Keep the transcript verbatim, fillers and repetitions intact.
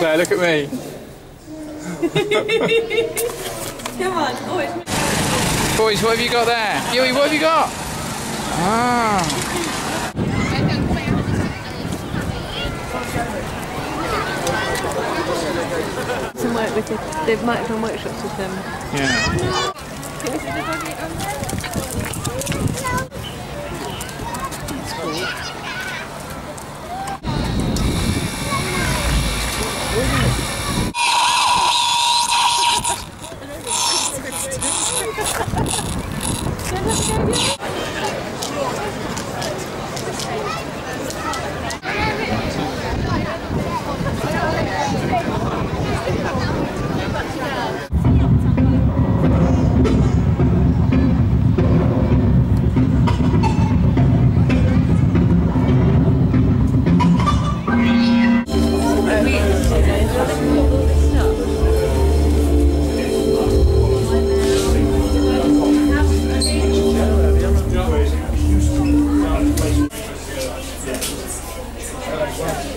Claire, look at me. Come on. Oh, it's... Boys, what have you got there? Yui, what have you got? Ah. Some work with the, they might have done workshops with them. Yeah. Can we see the doggy on there? That's cool. Wow.